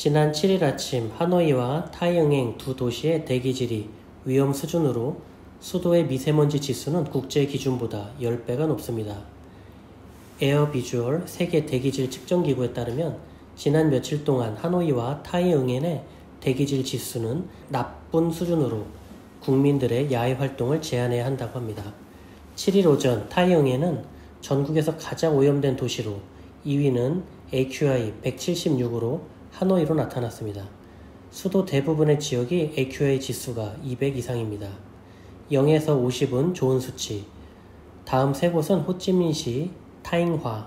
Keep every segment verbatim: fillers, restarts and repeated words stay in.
지난 칠 일 아침 하노이와 타이응행 두 도시의 대기질이 위험 수준으로 수도의 미세먼지 지수는 국제 기준보다 십 배가 높습니다. 에어비주얼 세계 대기질 측정기구에 따르면 지난 며칠 동안 하노이와 타이응행의 대기질 지수는 나쁜 수준으로 국민들의 야외 활동을 제한해야 한다고 합니다. 칠 일 오전 타이응행은 전국에서 가장 오염된 도시로 이 위는 에이큐아이 백칠십육으로 하노이로 나타났습니다. 수도 대부분의 지역이 에이큐아이 지수가 이백 이상입니다. 영에서 오십은 좋은 수치. 다음 세 곳은 호찌민시, 타잉화,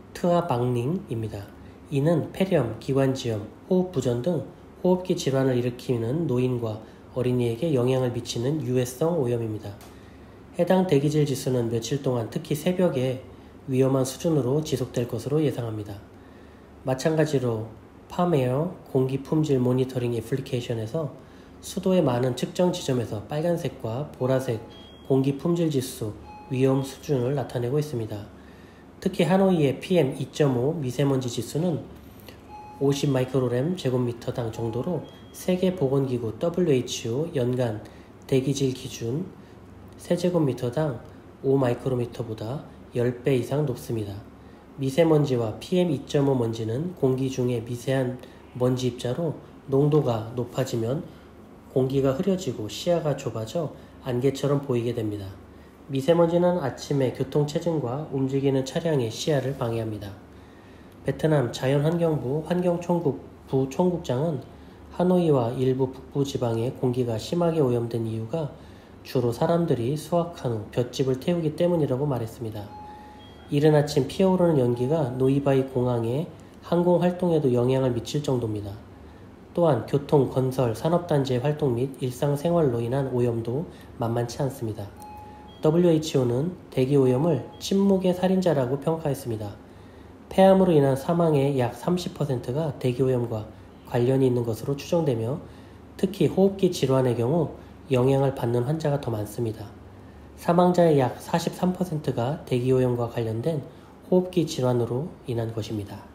트아방링입니다. 이는 폐렴, 기관지염, 호흡부전 등 호흡기 질환을 일으키는 노인과 어린이에게 영향을 미치는 유해성 오염입니다. 해당 대기질 지수는 며칠 동안 특히 새벽에 위험한 수준으로 지속될 것으로 예상합니다. 마찬가지로 팜에어 공기 품질 모니터링 애플리케이션에서 수도의 많은 측정 지점에서 빨간색과 보라색 공기 품질 지수 위험 수준을 나타내고 있습니다. 특히 하노이의 피엠 이 점 오 미세먼지 지수는 오십 마이크로그램 제곱미터당 정도로 세계보건기구 더블유에이치오 연간 대기질 기준 세제곱미터당 오 마이크로미터보다 십 배 이상 높습니다. 미세먼지와 피엠 이 점 오 먼지는 공기 중에 미세한 먼지 입자로 농도가 높아지면 공기가 흐려지고 시야가 좁아져 안개처럼 보이게 됩니다. 미세먼지는 아침에 교통체증과 움직이는 차량의 시야를 방해합니다. 베트남 자연환경부 환경총국 부총국장은 하노이와 일부 북부 지방의 공기가 심하게 오염된 이유가 주로 사람들이 수확한 후 볏짚을 태우기 때문이라고 말했습니다. 이른 아침 피어오르는 연기가 노이바이 공항의 항공활동에도 영향을 미칠 정도입니다. 또한 교통, 건설, 산업단지의 활동 및 일상생활로 인한 오염도 만만치 않습니다. 더블유에이치오는 대기오염을 침묵의 살인자라고 평가했습니다. 폐암으로 인한 사망의 약 삼십 퍼센트가 대기오염과 관련이 있는 것으로 추정되며 특히 호흡기 질환의 경우 영향을 받는 환자가 더 많습니다. 사망자의 약 사십삼 퍼센트가 대기오염과 관련된 호흡기 질환으로 인한 것입니다.